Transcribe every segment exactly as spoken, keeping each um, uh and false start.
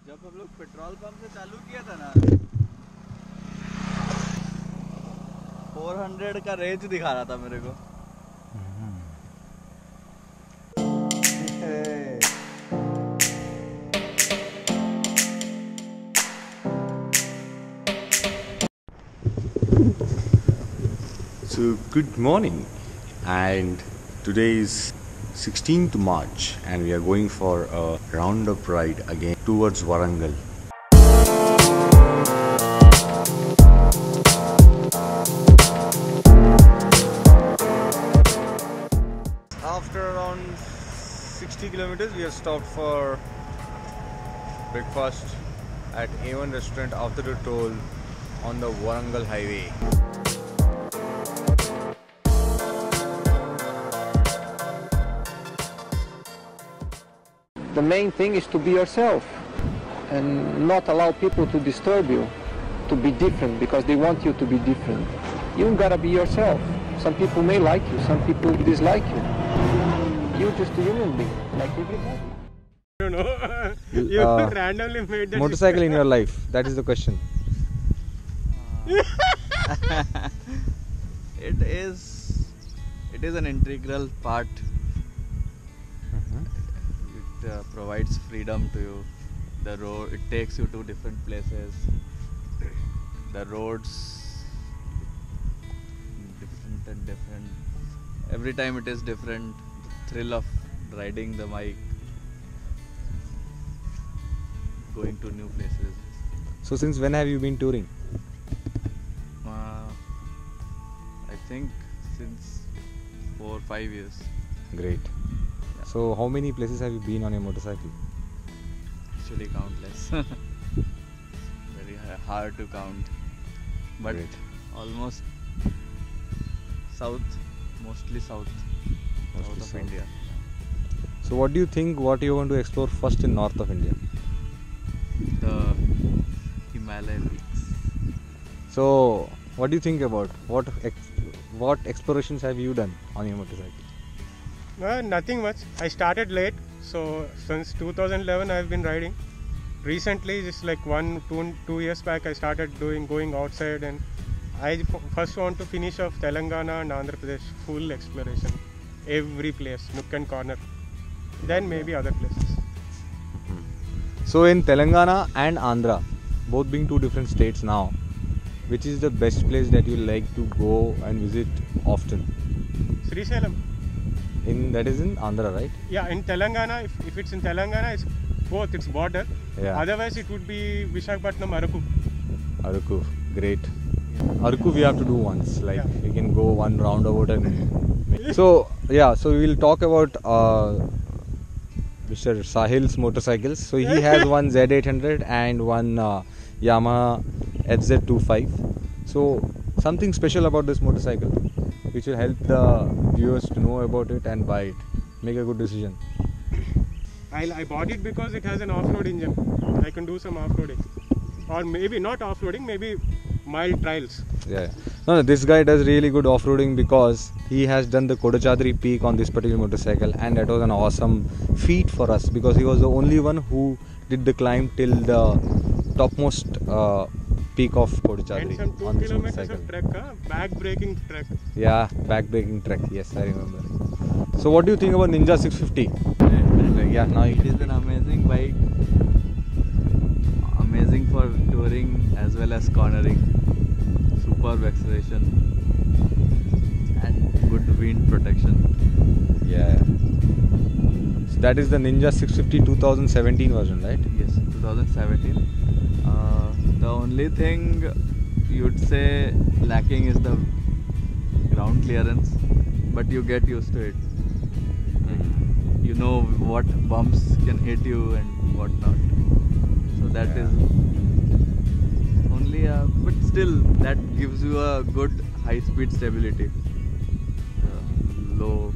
जब हम लोग पेट्रोल पंप से चालू किया था ना चार सौ का रेंज दिखा रहा था मेरे को। So good morning, and today is sixteenth March and we are going for a roundup ride again towards Warangal. After around sixty kilometers we have stopped for breakfast at A one restaurant after the toll on the Warangal highway. The main thing is to be yourself and not allow people to disturb you, to be different because they want you to be different. You gotta be yourself. Some people may like you, some people dislike you. You're just a human being, like everybody. You know, you uh, randomly made that motorcycle in your life, that is the question. it is it is an integral part. It uh, provides freedom to you. The road, it takes you to different places. The roads different and different. Every time it is different. The thrill of riding the bike, going to new places. So since when have you been touring? Uh, I think since four five years. Great. Yeah. So how many places have you been on your motorcycle? Actually countless. Very ha- hard to count. But Great. almost south, mostly south, Mostly south of south. India. So what do you think what you want to explore first in north of India? The Himalayan peaks. So what do you think about what ex- what explorations have you done on your motorcycle? Uh, nothing much. I started late, so since two thousand eleven I've been riding. Recently, just like one, two, two years back, I started doing going outside, and I f- first want to finish off Telangana and Andhra Pradesh full exploration, every place, nook and corner. Then maybe other places. So in Telangana and Andhra, both being two different states now, which is the best place that you like to go and visit often? Srisailam. In that is in Andhra, right? Yeah, in Telangana, if, if it's in Telangana, it's both, it's border. Yeah. Otherwise, it would be Visakhapatnam, Araku. Araku, great. Araku we have to do once, like Yeah. we can go one roundabout and so yeah, so we will talk about uh, Mister Sahil's motorcycles. So he has one Z eight hundred and one uh, Yamaha F Z twenty-five. So something special about this motorcycle which will help the viewers to know about it and buy it. Make a good decision. I, I bought it because it has an off-road engine. I can do some off-roading, or maybe not off-roading, maybe mild trials. Yeah, yeah. No, no, this guy does really good off-roading because he has done the Kodachadri peak on this particular motorcycle, and that was an awesome feat for us because he was the only one who did the climb till the topmost uh, peak of Kodachadri And some two on this kilometers motorcycle. of trek, huh? Back-breaking trek. Yeah, back-breaking trek. Yes, I remember. So, what do you think about Ninja six fifty? Yeah, now you It is an amazing bike. Amazing for touring as well as cornering. Superb acceleration and good wind protection. Yeah. So that is the Ninja six fifty twenty seventeen version, right? Yes, twenty seventeen. Uh, the only thing you'd say lacking is the ground clearance, but you get used to it. You know what bumps can hit you and what not. So that Yeah. is only a, but still that gives you a good high speed stability. Uh, low.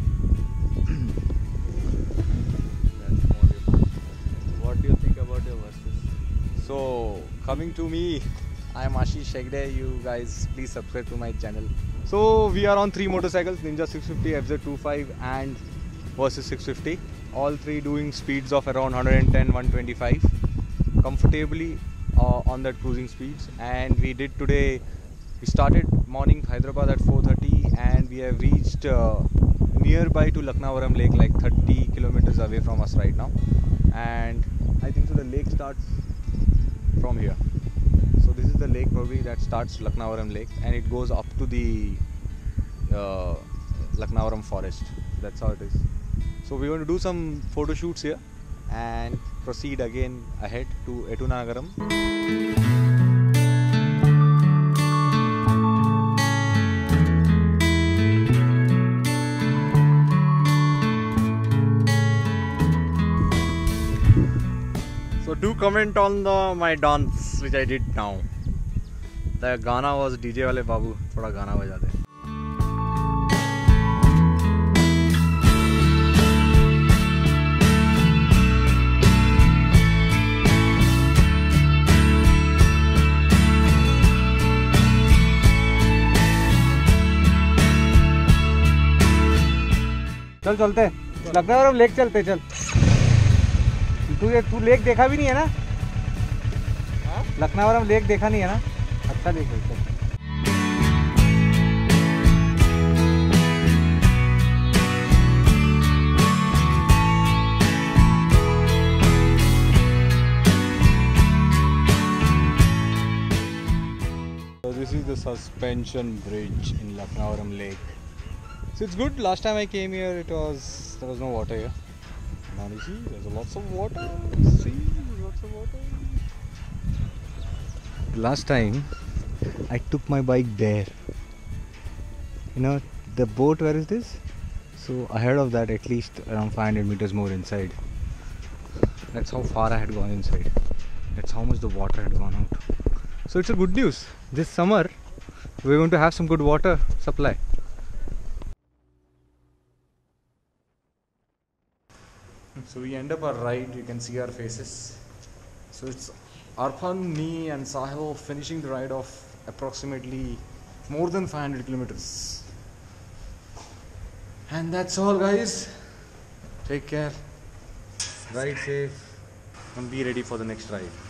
That's more important. What do you think about your verses? So coming to me, I am Ashish Shegde. You guys please subscribe to my channel. So we are on three motorcycles, Ninja six fifty, F Z twenty-five and Versus six fifty. All three doing speeds of around one ten, one twenty-five. comfortably uh, on that cruising speeds. And we did today, we started morning Hyderabad at four thirty and we have reached uh, nearby to Laknavaram Lake, like thirty kilometers away from us right now. And I think so the lake starts from here. So this is the lake probably that starts Laknavaram Lake and it goes up to the uh, Laknavaram forest. That's how it is. So we're going to do some photo shoots here and proceed again ahead to Etunagaram. So do comment on the my dance which I did now. The Gana was D J wale babu thoda Gana baja de. चल चलते Lucknow lake चलते चल। तू ये तू lake देखा भी नहीं है ना? लखनऊ लेक देखा नहीं है ना? अच्छा देखो चल। So this is the suspension bridge in Laknavaram Lake. So it's good. Last time I came here, it was there was no water here. Now you see, there's lots of water. See, lots of water. Last time, I took my bike there. You know, the boat. Where is this? So ahead of that, at least around five hundred meters more inside. That's how far I had gone inside. That's how much the water had gone out. So it's a good news. This summer, we're going to have some good water supply. So we end up our ride, you can see our faces. So it's Arpan, me and Sahil finishing the ride of approximately more than five hundred kilometers. And that's all guys. Take care, ride safe and be ready for the next ride.